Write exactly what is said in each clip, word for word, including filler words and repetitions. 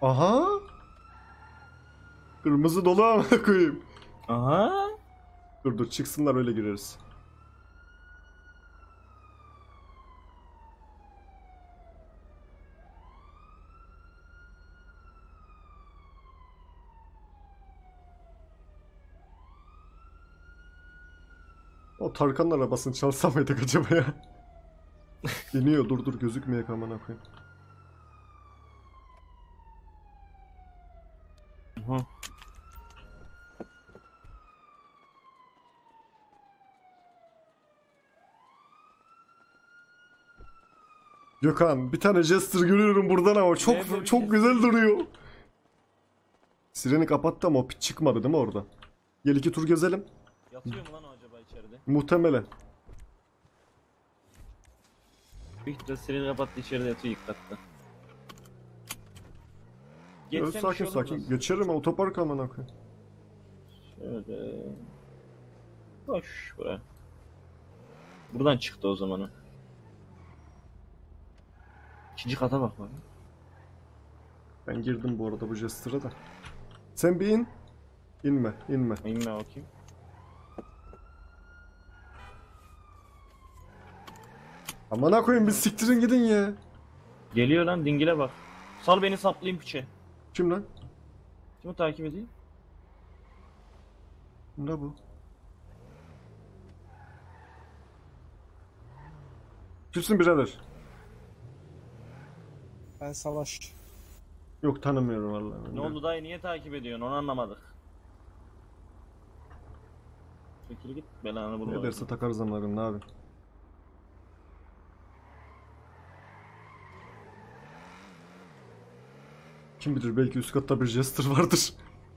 Aha. Kırmızı dolu ama koyayım. Aha. Dur dur çıksınlar öyle gireriz. O Tarkan'ın arabasını çalsam mıydık acaba ya? İniyor dur dur gözükmeye kamana koyayım. Aha. Gökhan bir tane Jester görüyorum buradan ama çok Nerede çok bir güzel duruyor. Sireni kapattı ama o piç çıkmadı değil mi orada? Gel iki tur gezelim. Yatıyor mu lan o acaba içeride? Muhtemelen. Büyük ihtimalle sireni kapattı, içeride yatıyor ilk katta. Evet, Geçsem bir sakin şey olur sakin. mu? Geçerim otopark amına koyayım. Şöyle. Boş buraya. Buradan çıktı o zaman o. İkinci kata bak bak. Ben girdim bu arada bu Jester'a da. Sen bir in. İnme, inme. İnme bakayım. Amına koyayım biz siktirin gidin ya. Geliyor lan, dingile bak. Sal beni, saplayayım piçe. Kim lan? Kimi takip edeyim? Ne bu? Kimsin birader? Ben Savaş. Yok tanımıyorum vallahi. Ne oldu dayı, niye takip ediyorsun, onu anlamadık. Çekil git, belanı Ne bulma. derse takarız amına ne abi? Kim bilir belki üst katta bir Jester vardır.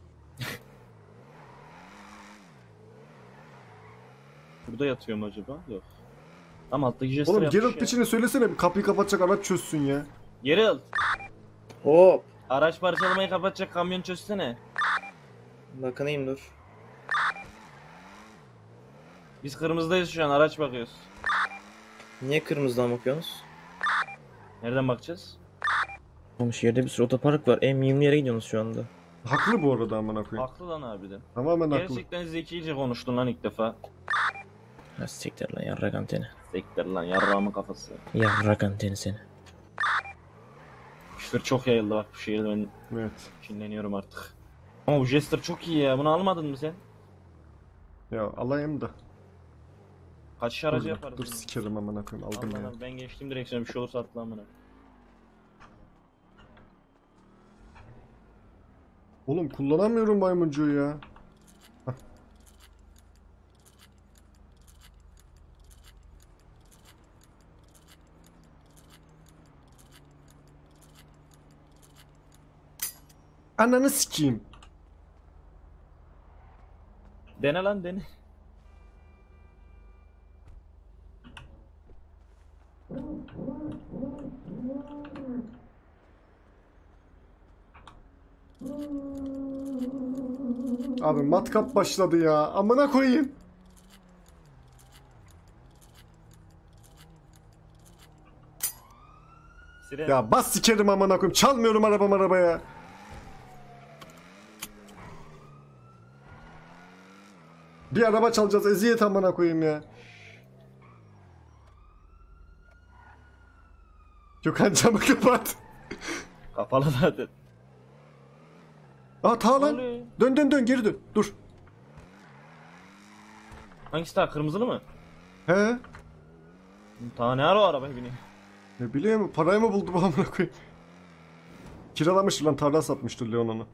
Burada yatıyor mu acaba? Yok. Tam alttaki jester Oğlum yapmış Geralt ya. piçine söylesene bir kapıyı kapatacak araç çözsün ya. Geralt, Hop. araç parçalamayı kapatacak kamyon çözsene. Bakınayım dur. Biz kırmızıdayız şu an, araç bakıyoruz. Niye kırmızıdan bakıyorsunuz? Nereden bakacağız? Oğlum şehirde bir sürü otopark var. En mühimli yere gidiyorsunuz şu anda. Haklı bu arada amına koyayım. Haklı lan harbiden. Tamamen haklı. Gerçekten zekice konuştun lan ilk defa. Ha siktir lan yarrak anteni. Sektir lan yarrağımın kafası. Yarrak anteni seni. Küfür çok yayıldı bak bu şehirde, ben Evet. kinleniyorum artık. Ama bu jester çok iyi ya, bunu almadın mı sen? Ya alayım da. Kaçış aracı Dur, yaparız. dur bunu. sikerim amına koyayım aldım Allah ya. Allah, ben geçtim direksiyona, bir şey olursa atla amına. Oğlum kullanamıyorum maymuncuğu ya. Hah. Ananı sikeyim. Dene lan dene. Abi matkap başladı ya. Amına koyayım. Siren. Ya bas sikerim amına koyayım. Çalmıyorum arabam arabaya. Bir araba çalacağız eziyet amına koyayım ya. Gökhan camı kapat. Kapalı zaten. Aa ta Ne lan. oluyor? Dön dön dön geri dön. Dur. Hangisi daha, kırmızılı mı? He? Ta ne ara o arabaya biniyor? Ne bileyim parayı mı buldu bu amına koyayım? Kiralamış lan tarla satmıştır Leon onu.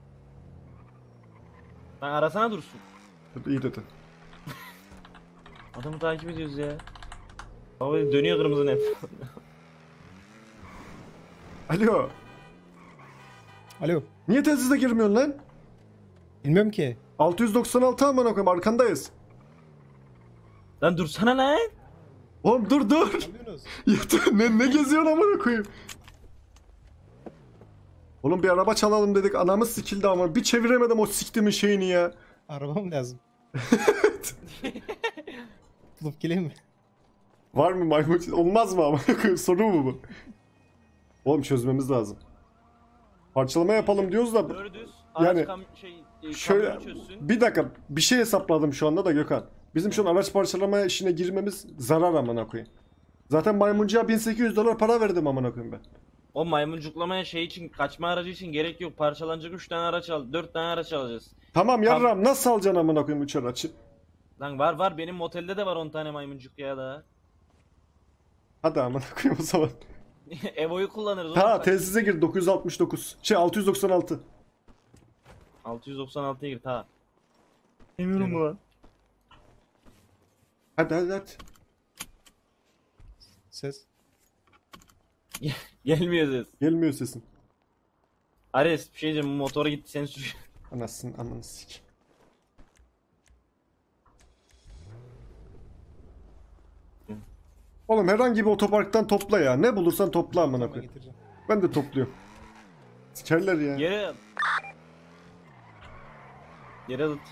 Lan arasana dursun. İyi dedi. Adamı takip ediyoruz ya. Baba dönüyor kırmızı net. Alo. Alo. Niye telsize girmiyorsun lan? Bilmiyorum ki. altı yüz doksan altı amına koyayım arkandayız. Lan dursana lan. Oğlum dur dur. Anlıyorsunuz. Ya ne, ne geziyorsun amına koyayım? Oğlum bir araba çalalım dedik anamız sikildi ama bir çeviremedim o siktimin şeyini ya. Araba mı lazım? Bulup geleyim mi? Var mı maymun? Olmaz mı amına koyayım? Soru mu bu? Oğlum çözmemiz lazım. Parçalama yapalım diyoruz da Dördüz. Yani Araç kam şey e, şöyle kamyonu çözsün. bir dakika bir şey hesapladım şu anda da Gökhan. Bizim şu an araç parçalama işine girmemiz zarar amına koyayım. Zaten maymuncuya bin sekiz yüz dolar para verdim amına koyayım ben. O maymuncuklamaya şey için, kaçma aracı için gerek yok. Parçalanacak üç tane araç al, dört tane araç alacağız. Tamam yarram nasıl alacaksın amına koyayım üç araçı? Lan var var, benim motelde de var on tane maymuncuk ya da. Hadi amına koyayım o zaman. Evo'yu kullanırız. oğlum. Ha telsize gir dokuz yüz altmış dokuz. Şey altı yüz doksan altı. altı yüz doksan altıya gir ta. Eminim mu lan? Hadi hadi hadi. Ses. Gelmiyor ses. Gelmiyor sesin. Ares bir şey diyeceğim, bu motora gitti sen sür. Anasını amanı sik. Oğlum herhangi bir otoparktan topla ya. Ne bulursan topla amına Ben koyayım. getireceğim. Ben de topluyorum. Sikerler ya. Yere at. Yere at.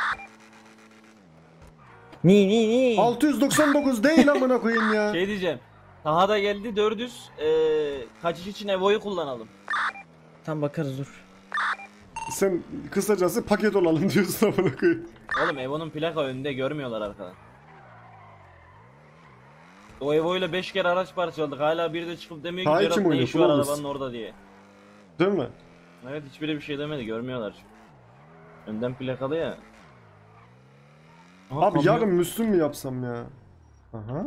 Ni ni ni. altı yüz doksan dokuz değil amına koyayım ya. Şey diyeceğim. Taha da geldi dört yüz. Ee, kaçış için Evo'yu kullanalım. Tam bakarız dur. Sen kısacası paket olalım diyorsun amına koyayım. Oğlum Evo'nun plaka önünde, görmüyorlar arkadan. O Evo ile beş kere araç parçaladık. Hala biri de çıkıp demiyor ki Taha Berat kim ne oynuyor? işi var Flawless. arabanın orada diye. Değil mi? Evet, hiçbiri bir şey demedi, görmüyorlar çünkü. Önden plakalı ya. Aha, Abi kamyon- yarın Müslüm mü yapsam ya? Aha.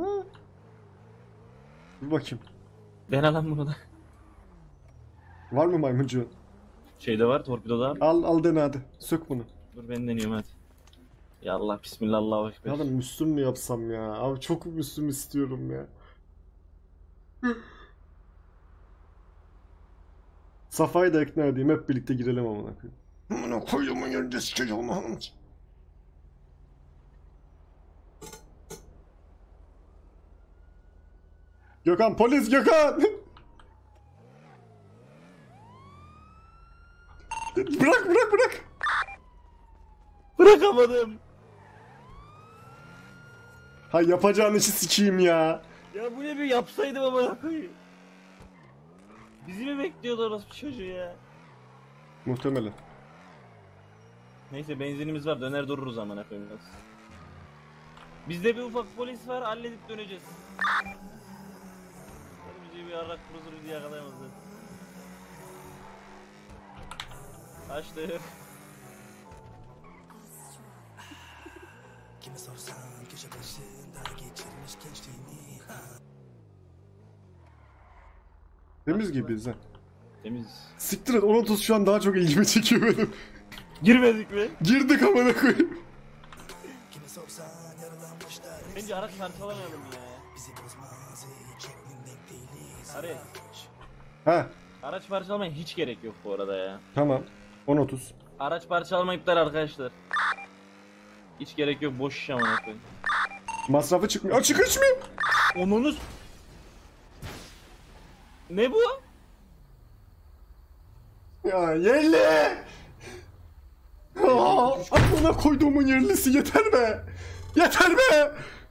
Bir bakayım. Dene lan bunu da. Var mı maymuncu? Şeyde var, torpidoda var. Al al dene hadi. Sök bunu. Dur ben deniyorum hadi. Ya Allah, bismillah, Allahu ekber. Yarın Müslüm mü yapsam ya? Abi çok Müslüm istiyorum ya. Safa'yı da ikna edeyim. Hep birlikte girelim amına koyayım. Amına koyduğumun yerinde sikeceğim lan. Gökhan polis Gökhan. Bırak bırak bırak. Bırakamadım. Ha yapacağın işi sikeyim ya. Ya bu ne, bir yapsaydım ama koyayım. Bizi mi bekliyordu orası çocuğu ya? Muhtemelen. Neyse, benzinimiz var, döner dururuz amına koyayım biraz. Bizde bir ufak polis var, halledip döneceğiz. Bizi bir arrak kuruzuru diye yakalayamazlar. Açtı. Kime sorsan köşe başında geçirmiş gençliğini. Temiz gibiyiz ha. Temiz. Siktir et on otuz şu an daha çok ilgimi çekiyor benim. Girmedik mi? Girdik amına koyayım. Kime sorsan yaralanmışlar. Bence araç parçalamayalım ya. Bizi bozmaz hiç denk değiliz. Arı. Ha Araç parçalamaya hiç gerek yok bu arada ya. tamam. on otuz. Araç parçalama iptal arkadaşlar. Hiç gerek yok, boş iş amına koyayım. Masrafı çıkmıyor. Aa çıkışmıyor. Onunuz. Ne bu? Ya yerli. Aa, aklına koyduğumun yerlisi yeter be. Yeter be.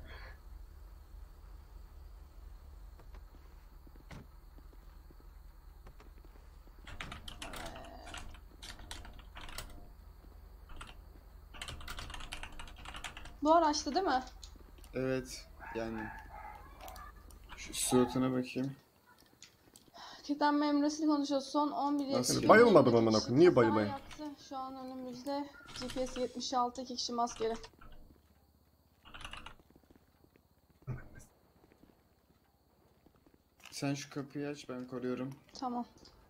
Bu araçta değil mi? Evet, yani şu suratına bakayım. Kilitlenme emresiyle konuşuyoruz. Son on bir Nasıl? yetmiş- Bayılmadım amına koyayım. Niye Kaza bayılayım? yaptı. Şu an önümüzde G P S yetmiş altı, iki kişi maskeli. Sen şu kapıyı aç, ben koruyorum. Tamam.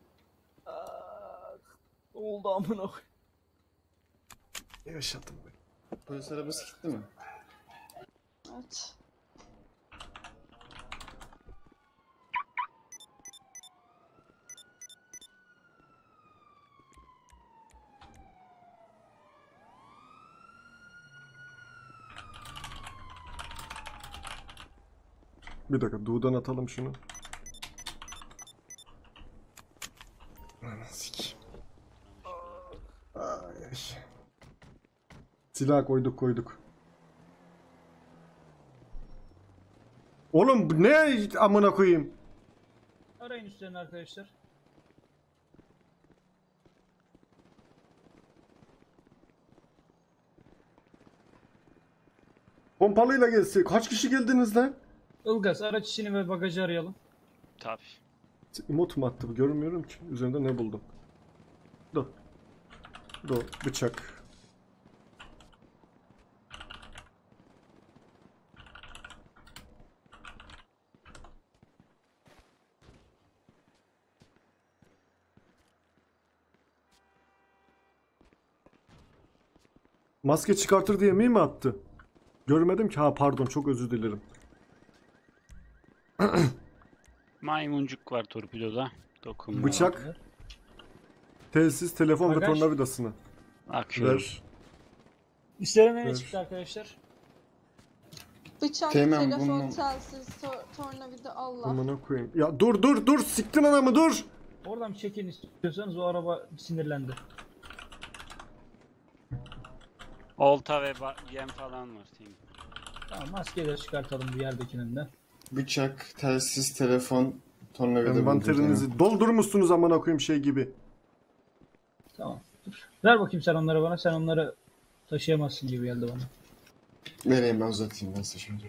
Ne oldu amına koyayım? Yaşadım be. Polis arabası gitti mi? Evet. Bir dakika Doğu'dan atalım şunu. Ananı sikeyim. Ay, ay. Silah koyduk koyduk. Oğlum bu ne amına koyayım? Arayın üstlerini arkadaşlar. Pompalıyla gelse. Kaç kişi geldiniz lan? Ilgaz araç içini ve bagajı arayalım. Tabii. Emot mu attı? Görmüyorum ki. Üzerinde ne buldum? Do. Do. Bıçak. Maske çıkartır diye mi mi attı? Görmedim ki. Ha pardon, çok özür dilerim. Maymuncuk var torpidoda. Dokunma. Bıçak, telsiz, telefon ve Bagaj. tornavidasını Akıyorum. ver. İşlere ne Evet. çıktı arkadaşlar? Bıçak, Teğmen, telefon, bunun- telsiz, tor- tornavida, Allah. Amına koyayım. Ya dur dur dur, siktin anamı, dur. Oradan bir çekin istiyorsanız, o araba sinirlendi. Olta ve ba- yem falan var. Teğmen. Tamam, maskeleri çıkartalım bir yerdekinin de. Bıçak, telsiz, telefon, tornavida buldum. Envanterinizi doldurmuşsunuz amına koyayım şey gibi. Tamam. Dur. Ver bakayım sen onları bana. Sen onları taşıyamazsın gibi geldi bana. Vereyim, ben uzatayım ben size şimdi.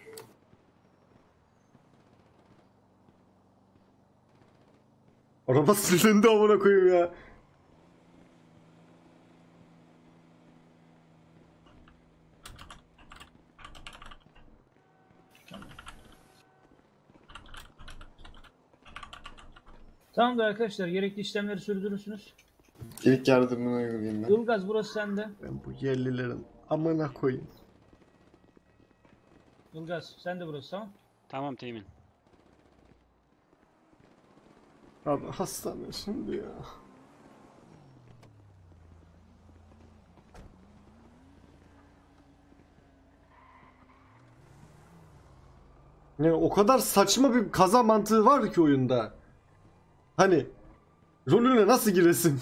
Araba sinirlendi amına koyayım ya. Tamamdır arkadaşlar. Gerekli işlemleri sürdürürsünüz. İlk yardımını uygulayayım ben. Ilgaz burası sende. Ben bu yerlilerin amına koyayım. Ilgaz sen de burası, tamam. Tamam Teğmen. Abi hastane şimdi ya. Yani o kadar saçma bir kaza mantığı var ki oyunda. Hani rolüne nasıl giresin?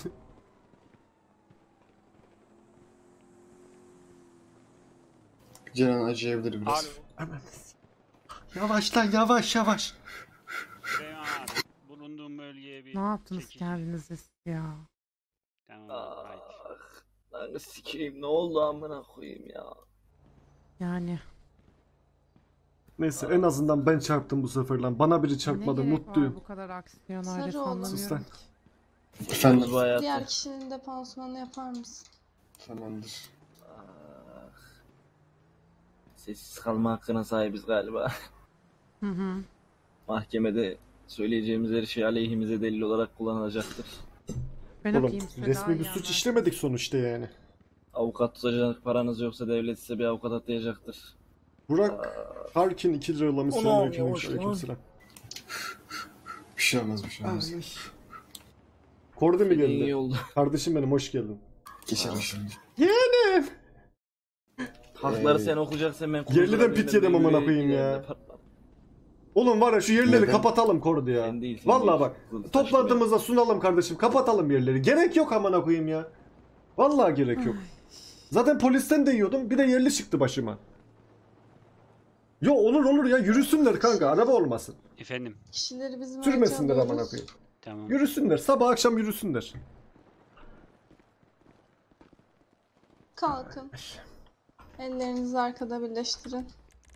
Ceren acıyabilir biraz. Alo. Yavaş lan, yavaş yavaş. Teğmen abi. Bulunduğum bölgeye bir Ne yaptınız çekici. kendinize siz ya? Tamam. Ah, right. lan sikeyim, ne oldu amına koyayım ya. Yani Neyse en azından ben çarptım bu sefer lan. Bana biri ne çarpmadı, gerek mutluyum. var bu kadar aksiyon Sarı ailesi oğlum. anlamıyorum Sus lan. ki. Efendim. Bu hayatı. Diğer kişinin de pansumanı yapar mısın? Tamamdır. Ah. Sessiz kalma hakkına sahibiz galiba. Hı hı. Mahkemede söyleyeceğimiz her şey aleyhimize delil olarak kullanılacaktır. Ben Oğlum okuyayım size daha resmi bir iyi suç anlar. işlemedik sonuçta yani. Avukat tutacak paranız yoksa devlet size bir avukat atayacaktır. Burak Harkin iki lira yollamış. Onu Selamünaleyküm. almış lan. Aleykümselam. Bir şey olmaz, bir şey olmaz. Kordi mi İyi geldi? oldu. Kardeşim benim, hoş geldin. Geçer o şimdi. Yeğenim. Hakları Ee, sen okuyacaksan ben Yerliden konuşurum. pit Ben yedim de amına yüreğe koyayım ya. giderim de patlar. Oğlum var ya, şu yerleri Neden? kapatalım Kordi ya. Sen değil, sen Vallahi değil. bak. Kılıç Toplantımıza sunalım kardeşim. Kapatalım yerleri. Gerek yok amına koyayım ya. Vallahi gerek yok. Zaten polisten de yiyordum. Bir de yerli çıktı başıma. Yo olur olur ya, yürüsünler kanka, araba olmasın. Efendim. Kişileri bizim Sürmesinler araca amına alıyoruz. koyayım. Tamam. Yürüsünler, sabah akşam yürüsünler. Kalkın. Ellerinizi arkada birleştirin.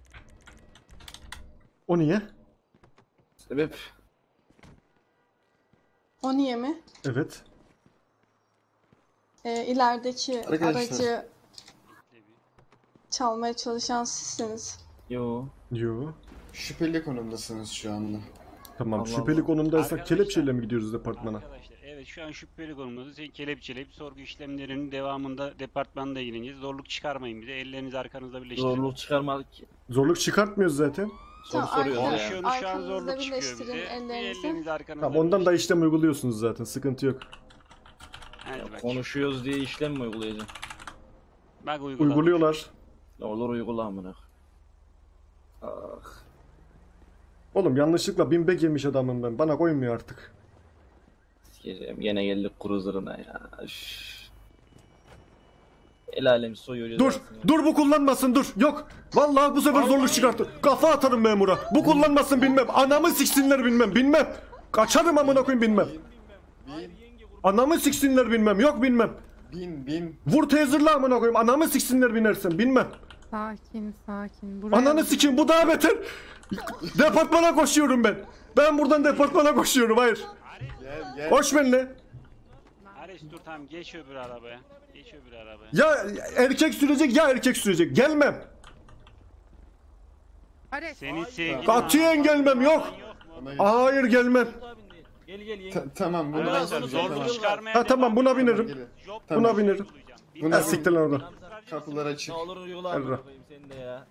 O niye? Sebep? O niye mi? Evet. Ee, ilerideki Arkadaşlar. aracı çalmaya çalışan sizsiniz. Yo. Yo. Şüpheli konumdasınız şu anda. Tamam, Allah şüpheli Allah. konumdaysak Arkadaşlar- kelepçeyle mi gidiyoruz departmana? Arkadaşlar evet şu an şüpheli konumda. Sen kelepçeleyip sorgu işlemlerinin devamında departmanda ilgileneceğiz. Zorluk çıkarmayın bize. Ellerinizi arkanızda birleştirin. Zorluk çıkarmadık ki. Zorluk çıkartmıyoruz zaten. Soru Tamam, soruyoruz arkada- ya. Konuşuyorsunuz şu an Arkanızda zorluk çıkıyor birleştirin bize. ellerinizi. Ellerinizi arkanızda Tamam, ondan da birleştirin. işlem uyguluyorsunuz zaten, sıkıntı yok. Hadi bak. Konuşuyoruz diye işlem mi uygulayacağım? Bak uyguladım. Uyguluyorlar. Ne olur uygula amına. Ah. Oğlum yanlışlıkla bin bek yemiş adamım ben. Bana koymuyor artık. Sikeceğim. Gene geldik cruiser'ına ya. Üş. El alem soyuyor. Dur, dur bu kullanmasın, dur. Yok. Vallahi bu sefer zorluk çıkarttı. Kafa atarım memura. Bu kullanmasın bilmem. Anamı siksinler bilmem, bilmem. Kaçarım amına koyayım bilmem. Bin, Anamı siksinler bilmem. Yok bilmem. bin, bin. Vur tezirle amına koyayım. Anamı siksinler binersen bilmem. Sakin sakin. Buraya Ananı sikeyim, bu daha beter. Departmana koşuyorum ben. Ben buradan departmana koşuyorum, hayır. Gel gel. Koş benimle. Ares dur tamam geç öbür arabaya. Geç öbür arabaya. Ya erkek sürecek ya erkek sürecek. Gelmem. Ares. Senin sevgilin... Katiyen gelmem, yok. Bana gel. Hayır gelmem. Gel gel yenge. Ta- tamam bunu Arkadaşlar ben zorluk tamam. çıkarmaya Ha tamam, buna binerim. Gelin. Job Tamam. Buna binerim. Buna Ha siktir lan oradan. Kapılar açık. Ne olur uygula Erra. amına koyayım seni de ya.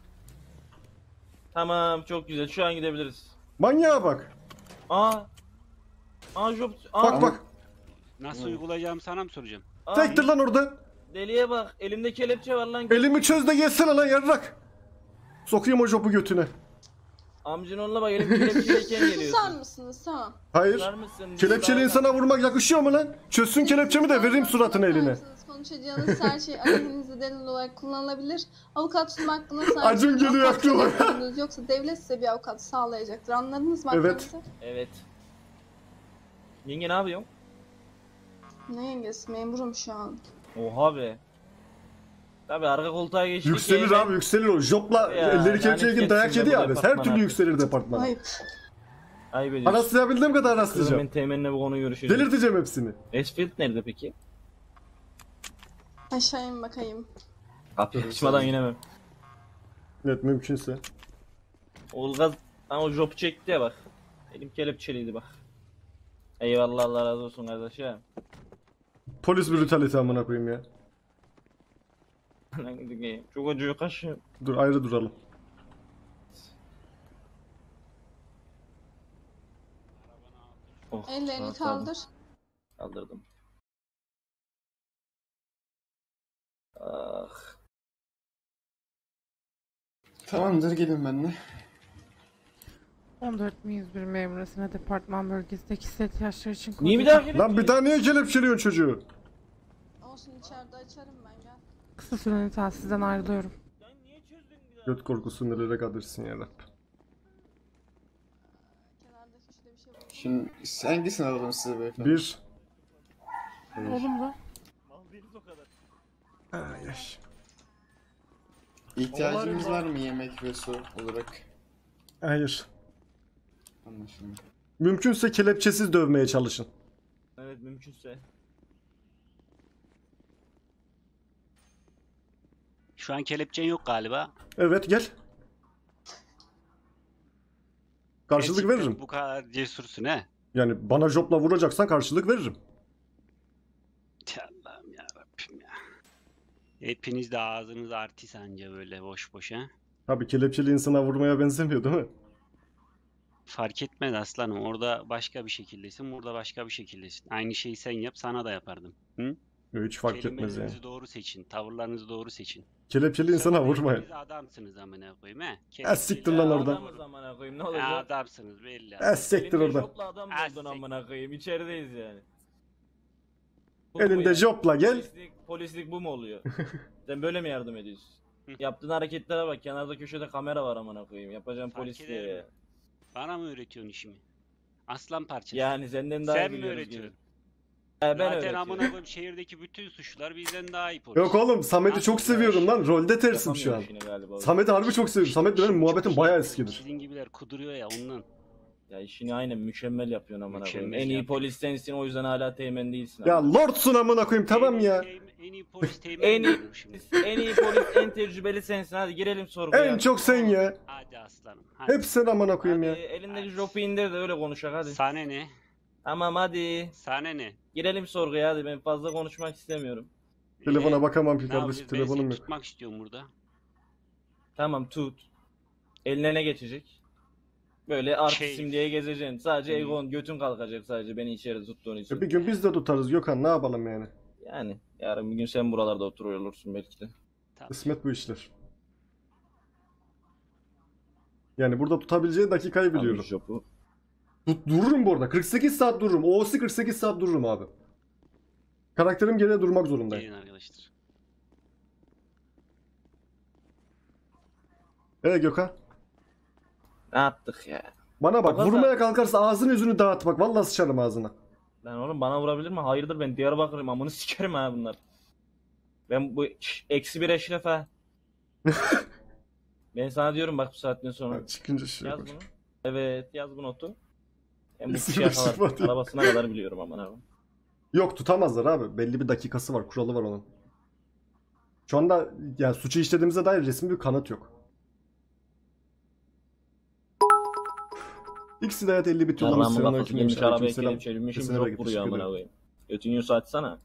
Tamam çok güzel şu an gidebiliriz. Manyağa bak. Aa. Aa job. Aa. Bak bak. Nasıl uygulayacağım sana mı soracağım? Aa, Tektir lan orada. Deliye bak elimde kelepçe var lan. Elimi çöz de gelsene lan yarrak. Sokayım o jopu götüne. Amcın onunla bak elim kelepçeliyken Susar geliyorsun. mısınız? Tamam. Hayır. Susar mısın? Kelepçeli insana vurmak yakışıyor mu lan? Çözsün kelepçemi de vereyim suratına eline. Susar mısınız? Konuşacağınız her şey aleyhinizde delil olarak kullanılabilir. Avukat tutma hakkına sahip. Acun geliyor Avukat aklıma. tutabilirsiniz. Yoksa devlet size bir avukat sağlayacaktır. Anladınız mı? Evet. aklınızı? Evet. Yenge ne yapıyorsun? Ne yengesi? Memurum şu an. Oha be. Tabi arka koltuğa geçtik. Yükselir ya, abi, yükselir o. Jopla Ya, elleri kelepçeye lanet gidin dayak geçsin yedi be ya bu Ares. Her departman türlü artık. yükselir departman. Ayıp. Ayıp ediyorsun. Araslayabildiğim kadar Kızım ben araslayacağım. temenle bu konuyu görüşeceğim. Delirteceğim hepsini. Esfield nerede peki? Aşağı in bakayım. Kapıyı açmadan inemem. Evet, mümkünse. Olgaz ama o job çekti ya bak. Elim kelepçeliydi bak. Eyvallah Allah razı olsun kardeşim. Polis brutalite amına koyayım ya. Çok acıyor kaşım. Dur, ayrı duralım. Oh, Ellerini rahat kaldır. aldım. Kaldırdım. Ah. Tamamdır gelin benimle. on dört bin yüz bir memurasına departman bölgesindeki set yaşları için Niye bir kodu- daha kelepçeli? Lan bir daha niye kelepçeliyorsun çocuğu? Olsun içeride açarım ben gel. Kısa süreli telsizden ayrılıyorum. Göt korkusu nerelere kadırsın ya Rabbim. Kenardaki şurada bir şey var. Şimdi hangisini alalım size beyefendi? Bir. Oğlum bu. Ay, ay. İhtiyacınız var mı yemek ve su olarak? Hayır. Anlaşıldı. Mümkünse kelepçesiz dövmeye çalışın. Evet mümkünse. Şu an kelepçen yok galiba. Evet, gel. Karşılık Gerçekten veririm. Bu kadar cesursun he. Yani bana jopla vuracaksan karşılık veririm. Allah'ım yarabbim ya. Hepiniz de ağzınız artist anca böyle boş boş ha. Tabii kelepçeli insana vurmaya benzemiyor değil mi? Fark etmez aslanım. Orada başka bir şekildesin, burada başka bir şekildesin. Aynı şeyi sen yap, sana da yapardım. Hı? Yok, hiç fark etmez yani. Kelimelerinizi doğru seçin, tavırlarınızı doğru seçin. Kelepçeli insana Sonra vurmayın. hepiniz adamsınız amına koyayım he. Ha, siktir lan Ya oradan. adamız amına koyayım ne Ya olacak? adamsınız belli. Es sektir Elinde oradan. jopla adam Ha, buldun siktir. amına koyayım. İçerideyiz yani. Bu mu Elinde yani? jopla gel. Polislik, polislik bu mu oluyor? Sen böyle mi yardım ediyorsun? Yaptığın hareketlere bak. Kenarda köşede kamera var amına koyayım. Yapacağım Fark polisliğe ederim. ya. Bana mı öğretiyorsun işimi? Aslan parçası. Yani senden daha sen iyi mi biliyoruz öğretiyorsun? gibi. He, ben Zaten öğretiyorum. amına koyayım şehirdeki bütün suçlular bizden daha iyi polis. Yok oğlum, Samet'i çok Nasıl seviyorum lan. Rolde tersim şu an. Yapamıyorum işini galiba. Samet'i harbi çok seviyorum. Samet'le benim muhabbetim bayağı eskidir. Sizin gibiler kuduruyor ya ondan. Ya işini aynen mükemmel yapıyorsun amına koyayım. Mükemmel En iyi yap. polis sensin o yüzden hala teğmen değilsin. Ya amına. lordsun amına koyayım, tamam En iyi ya. teğmen- En iyi polis teğmen En iyi, diyorum şimdi. en iyi polis, en tecrübeli sensin. Hadi girelim sorguya. En çok sen ya. Hadi aslanım. Hadi. Hep sen amına koyayım Hadi ya. elindeki jopu indir de öyle konuşak hadi. Sana ne? Tamam hadi. Sana ne? Girelim sorguya hadi ben fazla konuşmak istemiyorum. Telefona Ee, bakamam ki ne kardeşim, yapacağız? Ben telefonum seni yok. tutmak istiyorum burada. Tamam tut. Eline ne geçecek? Böyle artistim Şey- diye gezeceksin. Sadece Hı. egon götün kalkacak sadece beni içeri tuttuğun için. E bir gün biz de tutarız Gökhan, ne yapalım yani. Yani yarın bir gün sen buralarda oturuyor olursun belki de. Tamam. Kısmet bu işler. Yani burada tutabileceği dakikayı biliyorum. Almış jopu. Tut, dururum bu arada. kırk sekiz saat dururum. O O C kırk sekiz saat dururum abi. Karakterim geriye durmak zorundayım. Gelin arkadaşlar. Ee Gökhan? Ne yaptık ya? Bana bak, Baba vurmaya kalkarsa ağzını yüzünü dağıt bak. Vallahi sıçarım ağzına. Lan oğlum bana vurabilir mi? Hayırdır ben Diyarbakır'ım amını sikerim ha bunlar. Ben bu şş, eksi bir eşref ha. Ben sana diyorum bak bu saatten sonra. Ha, çıkınca şey Yaz yapar. bunu. Evet yaz bu notu. Ben bu İsim kişiye sıfat kadar, ya. arabasına kadar biliyorum aman abi. Yok tutamazlar abi. Belli bir dakikası var. Kuralı var onun. Şu anda yani suçu işlediğimize dair resmi bir kanıt yok. İkisi de hayat elli bitiyor. Yarrağımın Selamünaleyküm kafası demiş. gelmiş arabaya Aleykümselam. kelepçelemişim Kesene çok bereket, vuruyor teşekkür amına ederim. koyayım. Götün yiyorsa açsana.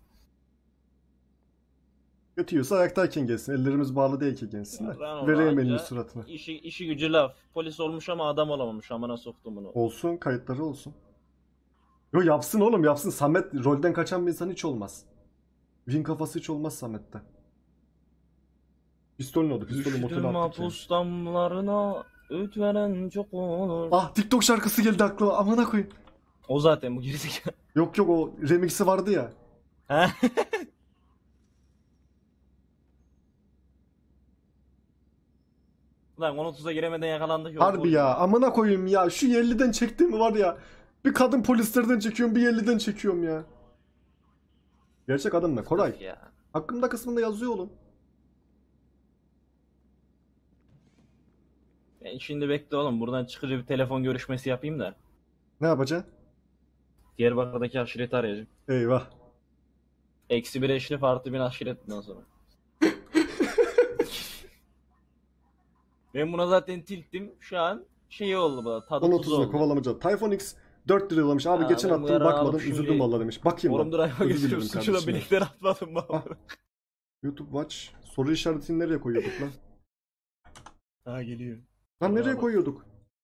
Götüyorsa ayaktayken gelsin. Ellerimiz bağlı değilken gelsin de. Yarrağın Vereyim olunca elini suratına. İşi, işi gücü laf. Polis olmuş ama adam olamamış amına soktum bunu. Olsun, kayıtları olsun. Yo yapsın oğlum yapsın. Samet rolden kaçan bir insan hiç olmaz. Win kafası hiç olmaz Samet'te. Pistolün oldu. Pistolü motoru Düştüm attık ya. mahpus damlarına öğüt veren çok olur. Ah TikTok şarkısı geldi aklıma. Amına koyayım. O zaten bu gerizekalı. Yok yok o remix'i vardı ya. He? Lan on otuza giremeden yakalandık. Yok, Harbi ya. Amına koyayım ya. Şu yerliden çektiğim var ya. Bir kadın polislerden çekiyorum, bir yerliden çekiyorum ya. Gerçek adım ne? Koray. Ya. Hakkımda kısmında yazıyor oğlum. Ben şimdi bekle oğlum. Buradan çıkınca bir telefon görüşmesi yapayım da. Ne yapacaksın? Diyarbakır'daki aşireti arayacağım. Eyvah. Eksi bir eşref artı bin aşiret bundan sonra. Ben buna zaten tilttim. Şu an şey oldu bana. Tadı on tuzu otuzda oldu. kovalamaca. Typhoon X dört lira yollamış. Abi Ha, geçen ben attım bu ara bakmadım. alıp şimdi Üzüldüm valla demiş. Bakayım Forum lan. Drive'a Özür geçiyorum. dilerim Suçuna kardeşim. birlikte atmadım baba. YouTube Watch. Soru işaretini nereye koyuyorduk lan? Ha geliyor. Lan nereye bak. koyuyorduk?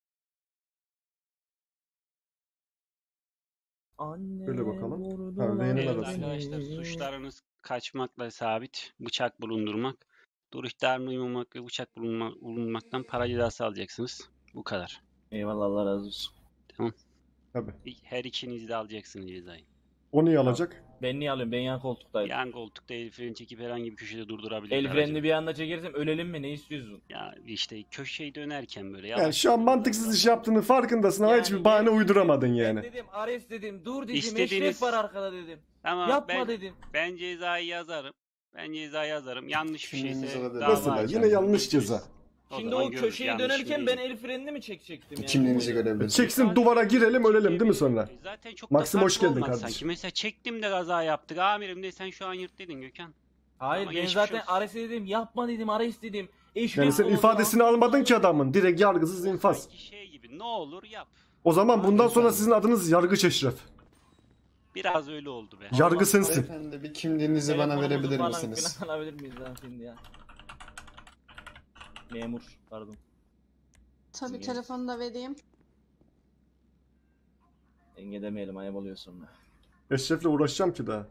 Anne Şöyle bakalım. vurdular Ha, V'nin beni. Evet arası. arkadaşlar suçlarınız kaçmakla sabit, bıçak bulundurmak, dur ihtarına uymamak ve bıçak bulunma, bulunmaktan para cezası alacaksınız. Bu kadar. Eyvallah Allah razı olsun. Tabii. Her ikiniz de alacaksınız cezayı. O niye alacak? Ben niye alıyorum? Ben yan koltuktaydım. Yan koltukta el freni çekip herhangi bir köşede durdurabilir. El frenini bir anda çekersem ölelim mi? Ne istiyorsun? Ya işte köşeyi dönerken böyle Yani yavaş. şu an mantıksız iş yaptığını farkındasın ama hiçbir bahane ben- uyduramadın Ben yani. dedim Ares dedim. Dur dedim. İstediğiniz- Eşref var arkada dedim. Ama Yapma ben, dedim. ben cezayı yazarım. Ben cezayı yazarım. Yanlış bir Kimliğinizi şeyse alabilir dava Mesela açarım. yine yanlış ceza. O Şimdi zaman o görürüz, köşeyi yanlış mı dönerken değil ben mi? el frenini mi çekecektim yani? Kimliğinizi görebiliriz. Çeksin duvara girelim ölelim değil mi sonra? Zaten çok Maxim, da hoş farklı geldin olmaz kardeşim. sanki. Mesela çektim de kaza yaptık. Amirim de sen şu an yırt dedin Gökhan. Hayır Ama ben geçmiş zaten olsun. Ares'e dedim yapma dedim Ares dedim. Eşref Yani sen oldu, ifadesini yapma almadın ki dedim. adamın. Direkt yargısız infaz. Sanki şey gibi ne olur yap. O zaman bundan sonra sizin adınız Yargıç Eşref. Biraz öyle oldu be. Yargı sensin. Beyefendi bir kimliğinizi bana Telefonumuzu verebilir falan misiniz? filan alabilir miyiz lan şimdi ya? Memur pardon. Tabii Niye? telefonu da vereyim. Enge demeyelim ayıp oluyor sonra. Eşref'le uğraşacağım ki daha.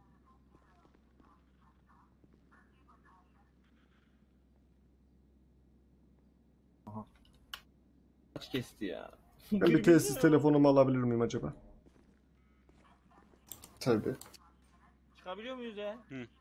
Kaç kesti ya? Ben bir telsiz telefonumu alabilir miyim acaba? Tabii. Çıkabiliyor muyuz ya?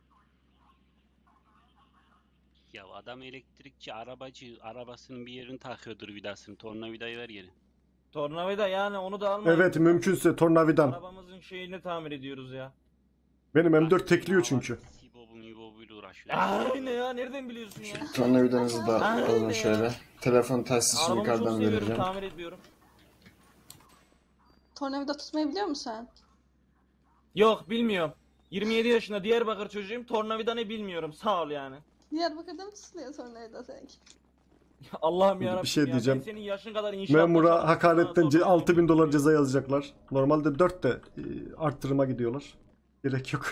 Ya adam elektrikçi, arabacı, arabasının bir yerini takıyordur vidasını. Tornavidayı ver geri. Tornavida yani onu da almayın. Evet mümkünse tornavidam. Arabamızın şeyini tamir ediyoruz ya. Benim M dört tekliyor çünkü. Sibobu mibobuyla uğraşıyor. Aynen ya nereden biliyorsun ya? Tornavidanızı da Aynen alalım ya. şöyle. Telefon telsizini Arabamı çok yukarıdan seviyorum vereceğim. tamir ediyorum. Tornavida tutmayı biliyor musun sen? Yok bilmiyorum. yirmi yedi yaşında Diyarbakır çocuğuyum. Tornavida ne bilmiyorum. Sağ ol yani. Diyarbakır'da mı tutuluyor tornavida sanki? Allah'ım Bir yarabbim şey ya. diyeceğim. Ben senin yaşın kadar inşaat Memura hakaretten ce- altı bin dolar ceza yazacaklar. Normalde dört de e, arttırıma gidiyorlar. Gerek yok.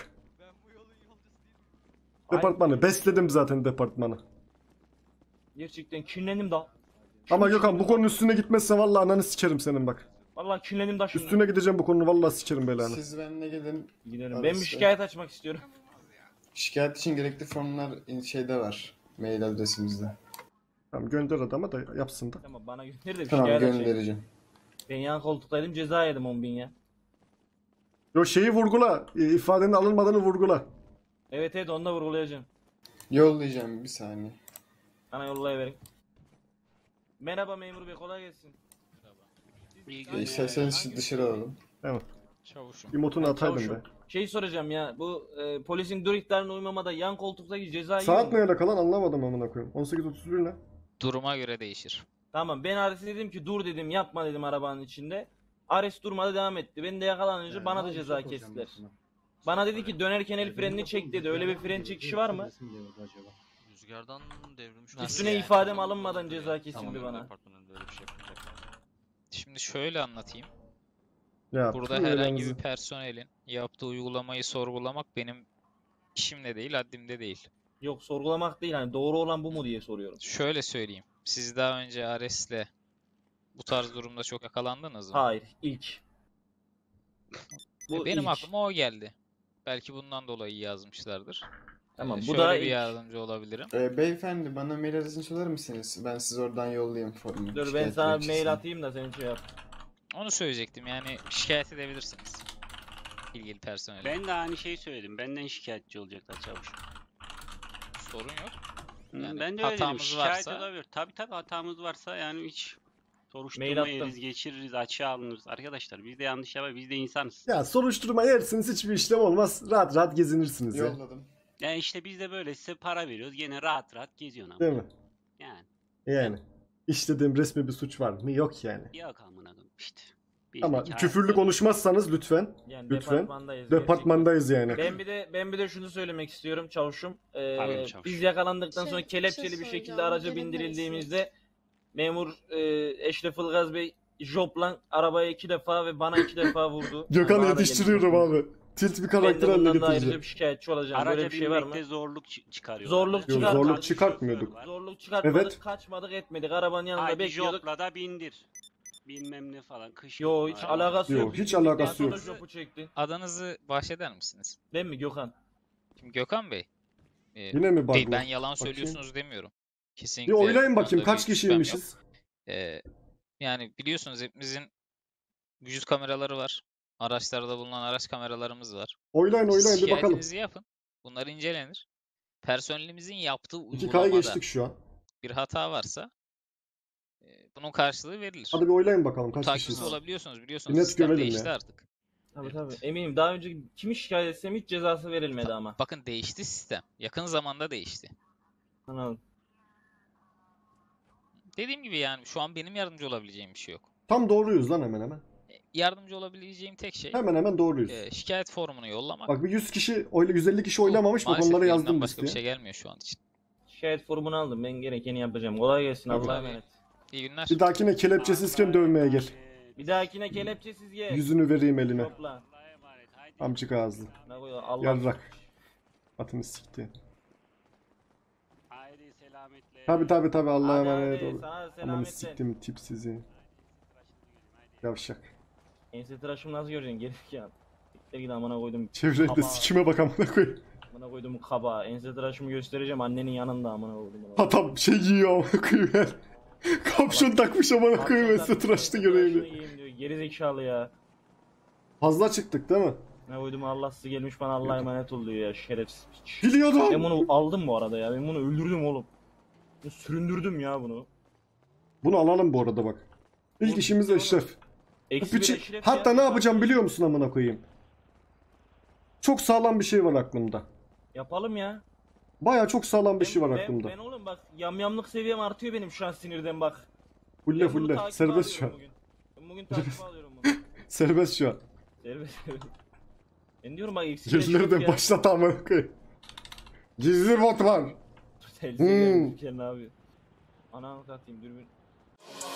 Departmanı. Besledim zaten departmanı. Gerçekten kinlendim da. Ama Gökhan bu konunun üstüne gitmezsen vallahi ananı sikerim senin bak. Vallahi kinlendim da şimdi. Üstüne gideceğim bu konunun vallahi sikerim belanı. Siz benimle gelin. Gidelim. Arası. Ben bir şikayet açmak istiyorum. Şikayet için gerekli formlar in- şeyde var. Mail adresimizde. Tamam gönder adama da yapsın da. Tamam bana gönder de bir Tamam şikayet açayım. göndereceğim. Ben yan koltuktaydım ceza yedim on bin ya. Yo şeyi vurgula. e, ifadenin alınmadığını vurgula. Evet evet onu da vurgulayacağım. Yollayacağım bir saniye. Bana yollayıverin. Merhaba memur bey kolay gelsin. İyi Ya günler. İsterseniz siz dışarı alalım. Tamam. Çavuşum. Emotunu ataydım Çavuşum, be. Şey soracağım ya, bu e, polisin dur ihtarına uymamada yan koltuktaki ceza yiyor Saat mu? ne öyle kalan anlamadım amına koyayım. on sekiz otuz bir ne? Duruma göre değişir. Tamam, ben Ares'e dedim ki dur dedim, yapma dedim arabanın içinde. Ares durmadı, devam etti. Ben de yakalanınca bana da ceza kestiler. Bana dedi ki dönerken el frenini çek dedi. Öyle bir fren çekişi var mı? Rüzgardan devrilmiş. Nasıl Üstüne yani? ifadem alınmadan ceza kesildi bana. Departmanın böyle bir şey yapacak. Şimdi şöyle anlatayım. Ya, Burada tüm herhangi öğrenci- bir personelin yaptığı uygulamayı sorgulamak benim işimde değil, haddimde değil. Yok, sorgulamak değil, hani doğru olan bu mu diye soruyorum. Şöyle söyleyeyim. Siz daha önce Ares'le bu tarz durumda çok yakalandınız mı? Hayır, ilk. E, Bu Benim ilk. aklıma o geldi. Belki bundan dolayı yazmışlardır. Tamam, Ee, bu şöyle da bir ilk. yardımcı olabilirim. Ee, beyefendi bana mail adresini söyler misiniz? Ben size oradan yollayayım formu. Dur ben şikayet sana bir dilekçesini. mail atayım da sen şey yap. Onu söyleyecektim, yani şikayet edebilirsiniz. İlgili personele. Ben de aynı şeyi söyledim. Benden şikayetçi olacaklar çavuş. Sorun yok. Hı, Yani ben de öyle dedim. hatamız Şikayet varsa- olabilir. Tabii tabii hatamız varsa yani hiç Mail soruşturma attım. yeriz, geçiririz, açığa alınırız. Arkadaşlar biz de yanlış yapar, biz de insanız. Ya soruşturma yersiniz, hiçbir işlem olmaz. Rahat rahat gezinirsiniz ya. Yolladım. Yani işte biz de böyle size para veriyoruz. Gene rahat rahat geziyorsun ama. Değil mi? Yani Yani. İşlediğim resmi bir suç var mı? Yok yani. yok amına koyayım işte. Ama Bizdeki küfürlü hayatlar- konuşmazsanız lütfen. Yani Lütfen. departmandayız. Departmandayız yani. gerçekten. Ben bir de ben bir de şunu söylemek istiyorum çavuşum. Ee, Tabii çavuş. biz yakalandıktan Şey- sonra bir kelepçeli şey bir şekilde soracağım, araca gelebilirsiniz. bindirildiğimizde memur e, Eşref Ilgaz Bey jopla arabaya iki defa ve bana iki defa vurdu. Gökhan'ı Bana da yetiştiriyorum geldi. abi. Tilt bir Ben karakter de haline bundan da ayrıca getireceğim. bir şikayetçi olacağım. Araca Böyle bir şey var mı? binmekte zorluk çı- çıkarıyorlar. Zorluk Yok, çıkar- zorluk Şoför çıkartmıyorduk. var. Zorluk çıkartmadık, Evet. kaçmadık, etmedik. Arabanın yanında Haydi bekliyorduk. jopla da bindir. Bilmem ne falan. Kış Yo hiç yapma. alakası Yok, yok. hiç Biz bindikten alakası sonra yok. jopu çekti. Adınızı bahşeder misiniz? Ben mi Gökhan? Şimdi Gökhan Bey. e, Yine mi değil, bug ben var? yalan Bakayım. söylüyorsunuz demiyorum. Bir Kesinlikle. oylayın bakayım onda kaç bir şüphem kişiymişiz? yok. E, yani biliyorsunuz hepimizin vücut kameraları var. Araçlarda bulunan araç kameralarımız var. Oylayın Siz oylayın bir bakalım. şikayetinizi yapın. Bunlar incelenir. Personelimizin yaptığı iki K'yı uygulamada geçtik şu an. bir hata varsa e, bunun karşılığı verilir. Hadi bir oylayın bakalım Bu kaç takipçisi kişiyiz. olabiliyorsunuz, Bir biliyorsunuz. net Sistem görelim değişti ya. artık. Tabii tabii. Eminim daha önce kimi şikayet etsem hiç cezası verilmedi ama. Bakın değişti sistem. Yakın zamanda değişti. Anladım. Dediğim gibi yani şu an benim yardımcı olabileceğim bir şey yok. Tam doğruyuz lan hemen hemen. E, Yardımcı olabileceğim tek şey Hemen hemen doğruyuz. e, şikayet formunu yollamak. Bak bir yüz kişi, oyla yüz elli kişi Bu oylamamış bak maalesef onları elimden yazdım başka bir listeye. şey gelmiyor şu an için. Şikayet formunu aldım. Ben gerekeni yapacağım. Kolay gelsin. Tabii. Allah'a emanet. İyi günler. Bir dahakine kelepçesizken dövmeye gel. Bir dahakine kelepçesiz gel. Yüzünü vereyim eline. Topla. Allah'a emanet. Haydi. Amcık ağızlı. Ne koyuyor? Allah. Yarrak. Atını sikti. Haydi selametle. Tabi tabi tabi Allah'a Hadi emanet hadi, ol. sana Amanı selametle. siktim tip sizi. Yavşak. Ense tıraşımı nasıl göreceksin? Gerek ya. Siktir git amına koydum. Çevrede Kaba. sikime bak amına koyayım. Amına koydum kaba. Ense tıraşımı göstereceğim annenin yanında amına koydum. Adam şey giyiyor amına koyayım ya. Kapşon takmış amına koyayım Mesut tıraşlı göreyim. Geri zekalı ya. Fazla çıktık değil mi? Ne koydum Allah sizi gelmiş bana Allah'a emanet ol diyor ya şerefsiz piç. Biliyordum. Ben bunu aldım bu arada ya. Ben bunu öldürdüm oğlum. Ben süründürdüm ya bunu. Bunu alalım bu arada bak. İlk Bu- işimiz Eşref. Bu Eksi bir piçi Eşref hatta ya. ne yapacağım biliyor musun amına koyayım? Çok sağlam bir şey var aklımda. Yapalım ya. Baya çok sağlam bir Ben- şey var ben- aklımda. Ben oğlum bak yamyamlık seviyem artıyor benim şu an sinirden bak. Fulle Ben bunu fulle. takibe Serbest şu an. alıyorum bugün. Ben bugün takibe alıyorum bunu. Serbest şu an. Serbest serbest. Ben diyorum bak eksi bir Gözleri Eşref de ya. başlat amına koyayım. Gizli bot var. Telsiz Hmm. gelmiş, ne yapıyor? Ananı satayım dürbün.